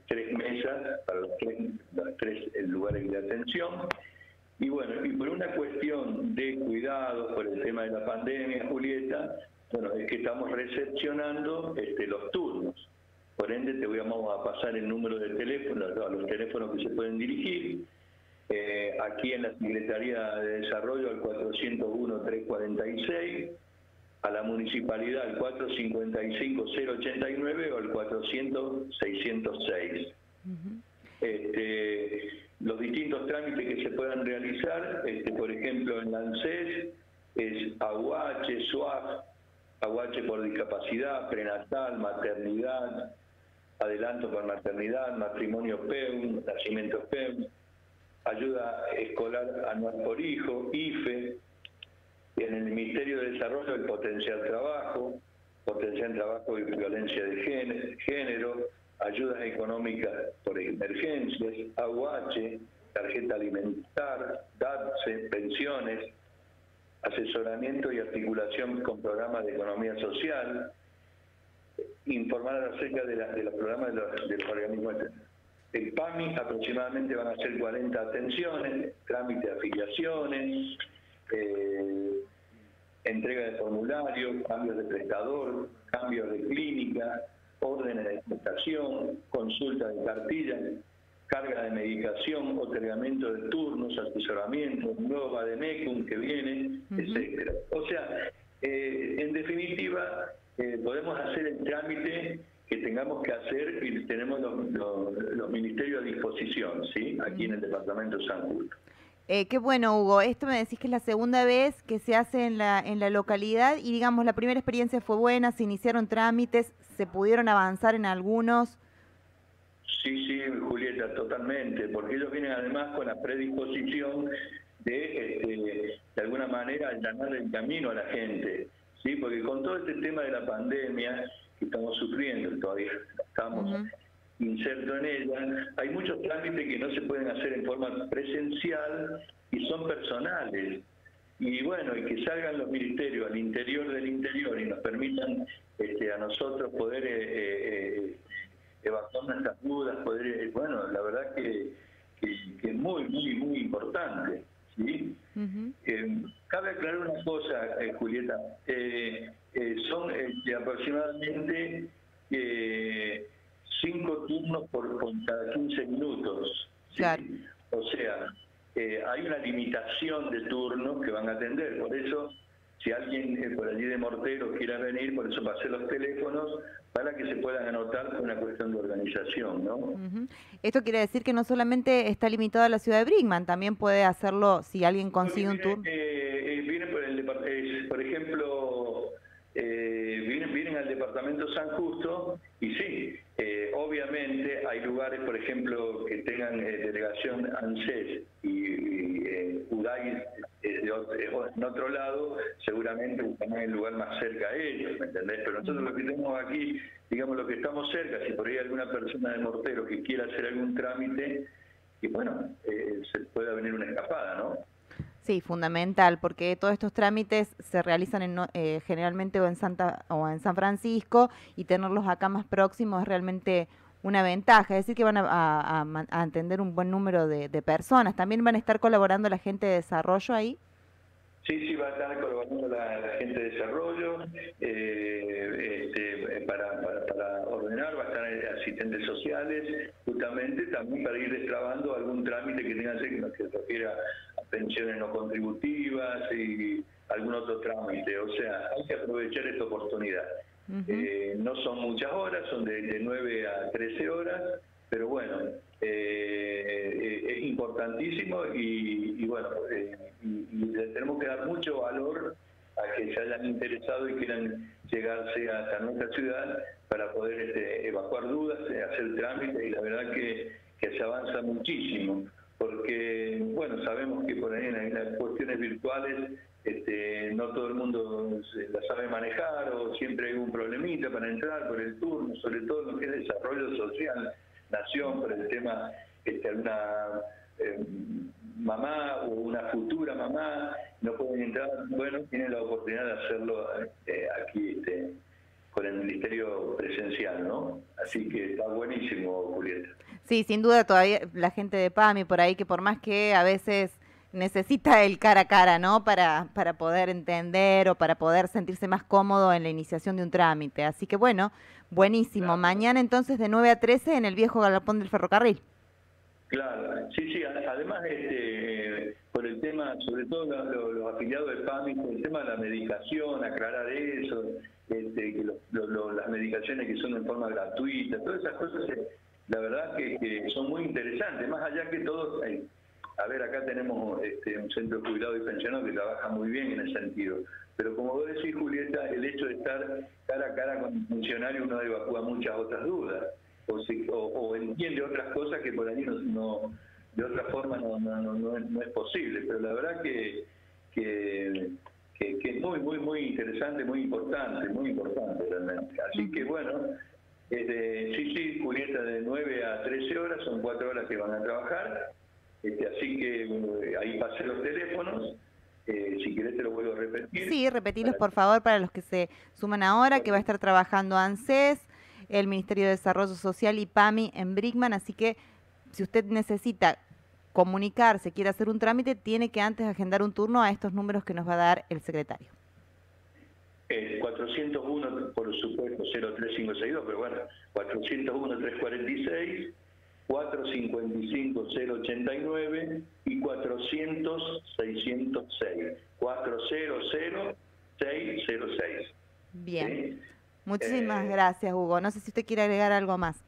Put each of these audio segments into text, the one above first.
3 mesas para los tres lugares de atención. Y bueno, y por una cuestión de cuidado por el tema de la pandemia, Julieta, bueno, es que estamos recepcionando los turnos. Por ende, vamos a pasar el número de teléfono, a los teléfonos que se pueden dirigir. Aquí en la Secretaría de Desarrollo al 401-346, a la Municipalidad al 455-089 o al 400-606. Los distintos trámites que se puedan realizar, por ejemplo en la ANSES, es AUH, SUAF, AUH por discapacidad, prenatal, maternidad, adelanto por maternidad, matrimonio PEUM, nacimiento PEUM, ayuda escolar anual por hijo, IFE, en el Ministerio de Desarrollo el potencial trabajo y violencia de género, ayudas económicas por emergencias, AUH, tarjeta alimentar, DATSE, pensiones, asesoramiento y articulación con programas de economía social, informar acerca de los programas de los organismos. El PAMI aproximadamente van a ser 40 atenciones, trámite de afiliaciones, entrega de formularios, cambios de prestador, cambios de clínica, órdenes de prestación, consulta de cartilla, carga de medicación, otorgamiento de turnos, asesoramiento, nuevo vademecum que viene, etcétera. O sea, en definitiva, podemos hacer el trámite que tengamos que hacer y tenemos los ministerios a disposición, ¿sí? Aquí en el departamento de San Justo. Qué bueno, Hugo. Esto me decís que es la segunda vez que se hace en la localidad y, digamos, la primera experiencia fue buena, se iniciaron trámites, se pudieron avanzar en algunos. Sí, Julieta, totalmente, porque ellos vienen además con la predisposición de alguna manera, allanar el camino a la gente, ¿sí? Porque con todo este tema de la pandemia que estamos sufriendo, todavía estamos insertos en ella, hay muchos trámites que no se pueden hacer en forma presencial y son personales. Y bueno, y que salgan los ministerios al interior del interior y nos permitan a nosotros poder evacuar nuestras dudas, poder, bueno, la verdad que es muy importante, ¿sí? Cabe aclarar una cosa, Julieta, son aproximadamente 5 turnos por cada 15 minutos, ¿sí? Claro. O sea, hay una limitación de turnos que van a atender, por eso si alguien por allí de Morteros quiera venir, por eso pasé los teléfonos para que se puedan anotar por una cuestión de organización, ¿no? Esto quiere decir que no solamente está limitado a la ciudad de Brinkman, también puede hacerlo si alguien consigue un turno. Viene por ejemplo, vienen al departamento San Justo y sí, obviamente hay lugares, por ejemplo, que tengan delegación ANSES y UDAI en otro lado, seguramente buscarán el lugar más cerca a ellos, ¿me entendés? Pero nosotros lo que tenemos aquí, digamos, lo que estamos cerca, si por ahí hay alguna persona de Mortero que quiera hacer algún trámite, y bueno, se pueda venir una escapada, ¿no? Sí, fundamental, porque todos estos trámites se realizan generalmente o en San Francisco, y tenerlos acá más próximos es realmente una ventaja, es decir que van a atender un buen número de personas. ¿También van a estar colaborando la gente de desarrollo ahí? Sí, va a estar colaborando la gente de desarrollo para ordenar, va a estar asistentes sociales, justamente también para ir destrabando algún trámite que tenga que se refiera a pensiones no contributivas y algún otro trámite. O sea, hay que aprovechar esta oportunidad. No son muchas horas, son de 9 a 13 horas, pero bueno, es importantísimo y bueno, y le tenemos que dar mucho valor a que se hayan interesado y quieran llegarse hasta nuestra ciudad para poder evacuar dudas, hacer trámites, y la verdad que se avanza muchísimo, porque bueno, sabemos que por ahí en las cuestiones virtuales no todo el mundo la sabe manejar, o siempre hay un problemita para entrar por el turno, sobre todo en lo que es desarrollo social, nación, por el tema, alguna mamá o una futura mamá no pueden entrar, bueno, tienen la oportunidad de hacerlo aquí con el ministerio presencial, ¿no? Así que está buenísimo, Julieta. Sí, sin duda todavía la gente de PAMI por ahí, que por más que a veces necesita el cara a cara, ¿no? Para poder entender o para poder sentirse más cómodo en la iniciación de un trámite. Así que bueno, buenísimo. Claro. Mañana entonces de 9 a 13 en el viejo galpón del ferrocarril. Claro, sí, además por el tema, sobre todo los afiliados del PAMI, por el tema de la medicación, aclarar eso, que las medicaciones que son en forma gratuita, todas esas cosas, la verdad que son muy interesantes, más allá que todos, a ver, acá tenemos un centro de jubilados y pensionados que trabaja muy bien en ese sentido, pero como vos decís, Julieta, el hecho de estar cara a cara con un funcionario uno evacúa muchas otras dudas. O entiende otras cosas que por ahí no de otra forma no es posible, pero la verdad que es muy interesante, muy importante realmente. Así que bueno, sí, Julieta, de 9 a 13 horas, son 4 horas que van a trabajar, así que ahí pasé los teléfonos. Si querés te lo vuelvo a repetir. Sí, repetilos por favor para los que se suman ahora, que va a estar trabajando ANSES, el Ministerio de Desarrollo Social y PAMI en Brickman, así que si usted necesita comunicarse, quiere hacer un trámite, tiene que antes agendar un turno a estos números que nos va a dar el secretario. 401, por supuesto, 03562, pero bueno, 401-346, 455-089 y 400-606. 400-606. Bien. ¿Sí? Muchísimas gracias, Hugo. No sé si usted quiere agregar algo más.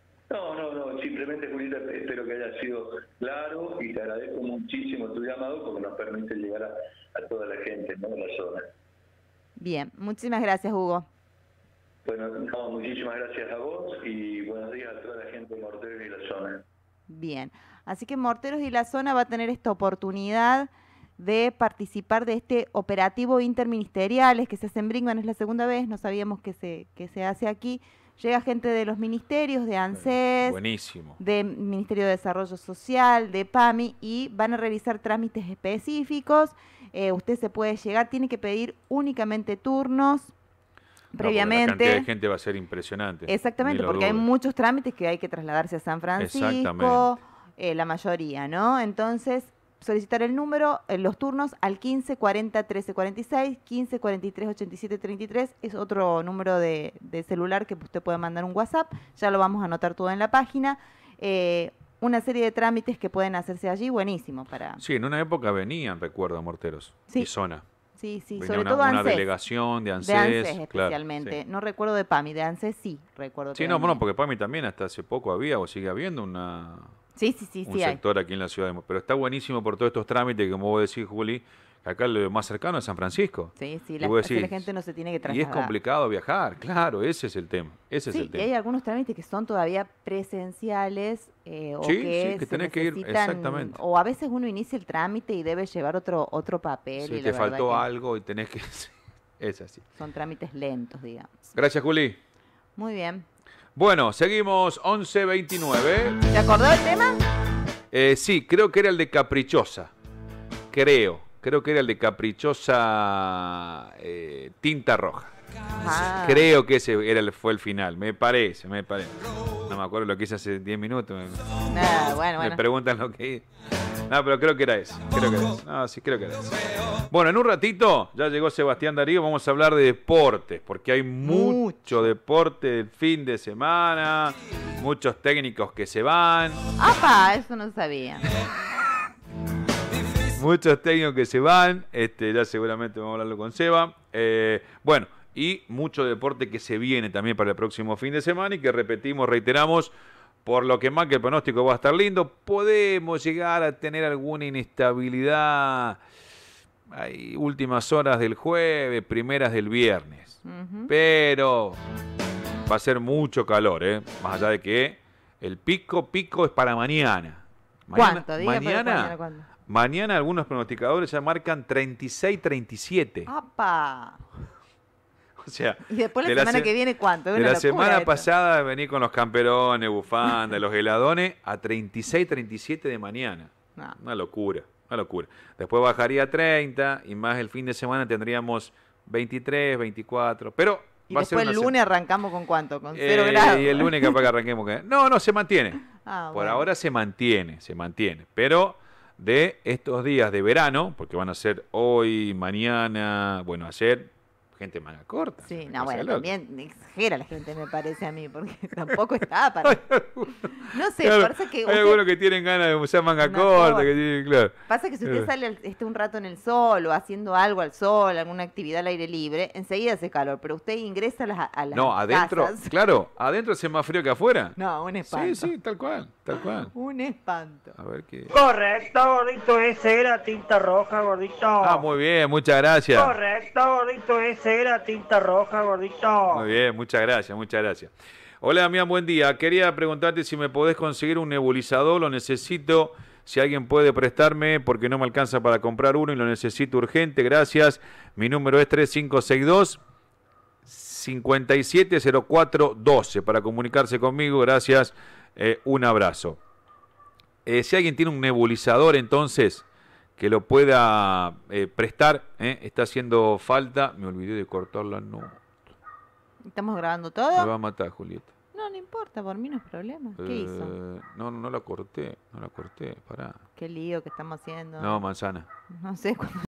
No, simplemente, Julieta, espero que haya sido claro y te agradezco muchísimo tu llamado porque nos permite llegar a toda la gente, ¿no?, en la zona. Bien, muchísimas gracias, Hugo. Bueno, muchísimas gracias a vos y buenos días a toda la gente de Morteros y la zona. Bien, así que Morteros y la zona va a tener esta oportunidad de participar de este operativo interministeriales que se hace en Brinkman, es la segunda vez, no sabíamos que se hace aquí. Llega gente de los ministerios, de ANSES, buenísimo, del Ministerio de Desarrollo Social, de PAMI, y van a realizar trámites específicos. Usted se puede llegar, tiene que pedir únicamente turnos previamente. La cantidad de gente va a ser impresionante. Exactamente, porque hay muchos trámites que hay que trasladarse a San Francisco, la mayoría, ¿no? Entonces, solicitar el número, los turnos al 15 40 13 46, 15 43 87 33, es otro número de celular que usted puede mandar un WhatsApp, ya lo vamos a anotar todo en la página. Una serie de trámites que pueden hacerse allí, buenísimo para... Sí, en una época venían, recuerdo, Morteros y zona. Sí, venía sobre todo una ANSES. delegación de ANSES. De ANSES especialmente, claro, sí. No recuerdo de PAMI, de ANSES sí, recuerdo. Sí, bueno, porque PAMI también hasta hace poco había o sigue habiendo un sector aquí en la ciudad. Pero está buenísimo por todos estos trámites que, como vos decís, Juli, acá lo más cercano es San Francisco. Sí, la gente no se tiene que trasladar. Y es complicado viajar, claro, ese es el tema. Y hay algunos trámites que son todavía presenciales o que tenés que ir, exactamente. O a veces uno inicia el trámite y debe llevar otro papel. Sí, y te faltó algo y tenés que... Es así. Son trámites lentos, digamos. Gracias, Juli. Muy bien. Bueno, seguimos 11:29. ¿Te acordó del tema? Sí, creo que era el de Caprichosa. Creo que era el de Caprichosa Tinta Roja. Creo que ese fue el final, me parece. No me acuerdo lo que hice hace 10 minutos. Me preguntan lo que hice. No, pero creo que era ese. No, sí, creo que era ese. Bueno, en un ratito ya llegó Sebastián Darío, vamos a hablar de deportes, porque hay mucho deporte del fin de semana, muchos técnicos que se van. ¡Apa! Eso no sabía. Muchos técnicos que se van, ya seguramente vamos a hablarlo con Seba. Bueno, y mucho deporte que se viene también para el próximo fin de semana y que reiteramos, por lo que más que el pronóstico va a estar lindo, podemos llegar a tener alguna inestabilidad. Hay últimas horas del jueves, primeras del viernes. Pero va a ser mucho calor, más allá de que el pico es para mañana. ¿Cuánto? Mañana, ¿cuándo? Mañana algunos pronosticadores ya marcan 36-37. ¡Apa! O sea, ¿y después la semana que viene cuánto? De la semana pasada vení con los camperones, bufandas, los heladones, a 36-37 de mañana. No. Una locura. Después bajaría a 30 y más el fin de semana tendríamos 23, 24. Pero Y Va a ser después el una lunes arrancamos con ¿cuánto? Con 0 grados. Y el lunes capaz que arranquemos. No, se mantiene. Ah, Por bueno. ahora se mantiene. Pero de estos días de verano, porque van a ser hoy, mañana, bueno, ayer, gente manga corta. Sí, una no, cosa bueno, de loco. también exagera la gente, me parece a mí, porque tampoco está para... No sé, Claro, pasa que... hay usted- algunos que tienen ganas de usar manga Una corta, corta. que tienen, claro. Pasa que si usted sale un rato en el sol o haciendo algo al sol, alguna actividad al aire libre, enseguida hace calor, pero usted ingresa a las No, adentro, casas. claro, adentro hace más frío que afuera. No, un espanto. Sí, tal cual. Un espanto. A ver qué. Correcto, gordito, ese era tinta roja, gordito. Ah, muy bien, muchas gracias. Correcto, gordito, ese era tinta roja, gordito. Muy bien, muchas gracias. Hola, Damián, buen día. Quería preguntarte si me podés conseguir un nebulizador, lo necesito, si alguien puede prestarme, porque no me alcanza para comprar uno y lo necesito urgente, gracias. Mi número es 3562 570412 para comunicarse conmigo, gracias, un abrazo. Si alguien tiene un nebulizador, entonces, que lo pueda prestar, está haciendo falta. Me olvidé de cortar la nota. ¿Estamos grabando Me todo? va a matar, Julieta. No importa, por mí no es problema. ¿Qué hizo? No la corté, pará. Qué lío que estamos haciendo. No, manzana. No sé cuándo